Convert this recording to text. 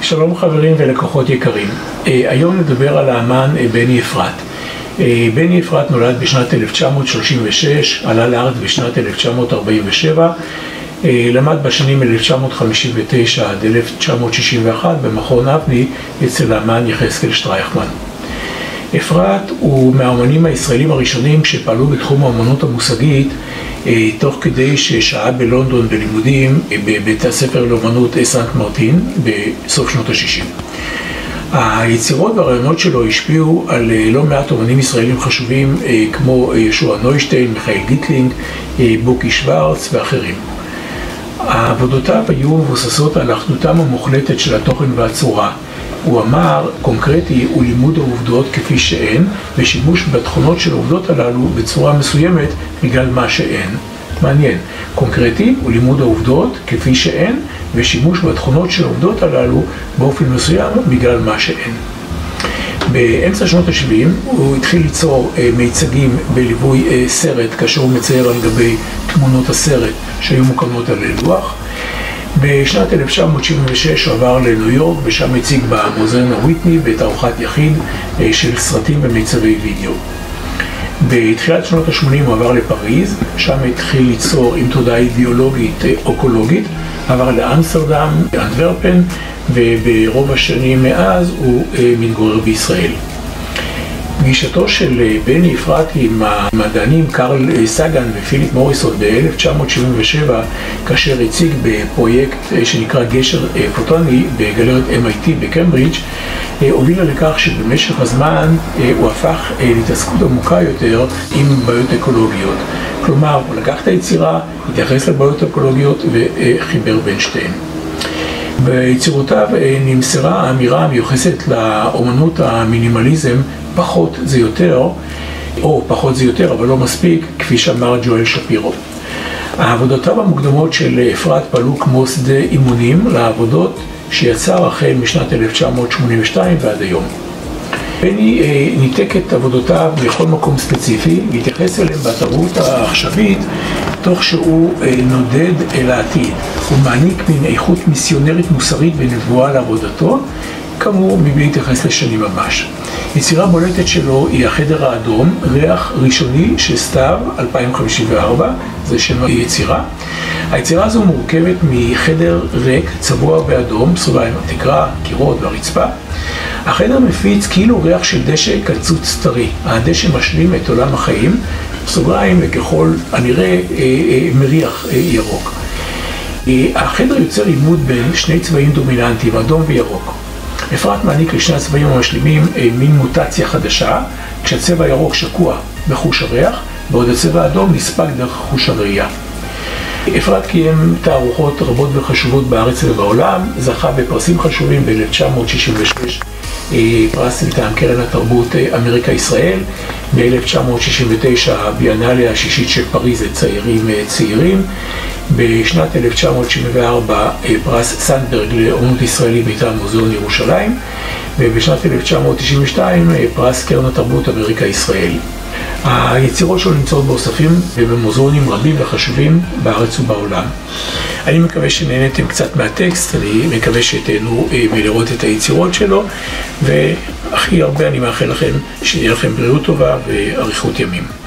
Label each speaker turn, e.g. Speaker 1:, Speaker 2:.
Speaker 1: שלום חברים ולקוחות יקרים. היום נדבר על האמן בני אפרת. בני אפרת נולד בשנת 1936, עלה לארץ בשנת 1947, למד בשנים 1959 עד 1961 במכון אבני אצל האמן יחזקאל שטרייכמן. אפרת הוא מהאמנים הישראלים הראשונים שפעלו בתחום האמנות המושגית, תוך כדי ששהה בלונדון בלימודים בבית הספר לאמנות סנט מרטין בסוף שנות ה-60. היצירות והרעיונות שלו השפיעו על לא מעט אמנים ישראלים חשובים כמו יהושע נוישטיין, מיכאל גיטלינג, בוקי שוורץ ואחרים. עבודותיו היו מבוססות על אחדותם המוחלטת של התוכן והצורה. הוא אמר, קונקרטי הוא לימוד העובדות כפי שהן, ושימוש בתכונות של העובדות הללו בצורה מסוימת בגלל מה שהן. מעניין. קונקרטי הוא לימוד העובדות כפי שהן, ושימוש בתכונות של העובדות הללו באופן מסוים בגלל מה שהן. באמצע שנות ה-70 הוא התחיל ליצור מיצגים בליווי סרט, כאשר הוא מצייר על גבי תמונות הסרט שהיו מוקמות על לוח. בשנת 1976 הוא עבר לניו יורק, ושם הציג במוזיאון הוויטני בתערוכת יחיד של סרטים ומיצבי וידאו. בתחילת שנות ה-80 הוא עבר לפריז, שם התחיל ליצור עם תודעה אידיאולוגית אוקולוגית, עבר לאמסטרדם, אנטוורפן, וברוב השנים מאז הוא מתגורר בישראל. פגישתו של בני אפרת עם המדענים קרל סגן ופיליפ מוריסון ב-1977, כאשר הציג בפרויקט שנקרא גשר פוטוני בגלרית MIT בקמברידג', הובילה לכך שבמשך הזמן הוא הפך להתעסקות עמוקה יותר עם בעיות אקולוגיות. כלומר, הוא לקח את היצירה, התייחס לבעיות אקולוגיות וחיבר בין שתיהן. ביצירותיו נמסרה האמירה המיוחסת לאומנות המינימליזם, פחות זה יותר, או פחות זה יותר, אבל לא מספיק, כפי שאמר ג'ואל שפירו. העבודותיו המוקדמות של אפרת פעלו כמו שדה אימונים לעבודות שיצר החל משנת 1982 ועד היום. בני ניתק את עבודותיו בכל מקום ספציפי, והתייחס אליהם בתרבות העכשווית, תוך שהוא נודד אל העתיד. הוא מעניק מין איכות מיסיונרית מוסרית ונבואה לעבודתו, כאמור מבלי להתייחס לשנים ממש. יצירה בולטת שלו היא החדר האדום, ריח ראשוני של סתיו 2054, זה שם היצירה. היצירה הזו מורכבת מחדר ריק, צבוע באדום, סביבה עם התקרה, קירות והרצפה. החדר מפיץ כאילו ריח של דשא קצוץ טרי. הדשא משלים את עולם החיים, סוגריים וככל הנראה מריח ירוק. החדר יוצר עימות בין שני צבעים דומיננטיים, אדום וירוק. אפרת מעניק לשני הצבעים המשלימים מין מוטציה חדשה, כשהצבע הירוק שקוע בחוש הריח, בעוד הצבע האדום נספג דרך חוש הראייה. אפרת קיים תערוכות רבות וחשובות בארץ ובעולם, זכה בפרסים חשובים ב-1966, פרס מטעם קרן התרבות אמריקה ישראל, ב-1969 הביאנליה השישית של פריז לציירים צעירים, בשנת 1974 פרס סנדברג לאמנות ישראלית מטעם מוזיאון ירושלים, ובשנת 1992 פרס קרן התרבות אמריקה ישראל. היצירות שלו נמצאות באוספים ובמוזיאונים רבים וחשובים בארץ ובעולם. אני מקווה שנהנתם קצת מהטקסט, אני מקווה שתהנו מלראות את היצירות שלו, והכי הרבה אני מאחל לכם שיהיה לכם בריאות טובה ואריכות ימים.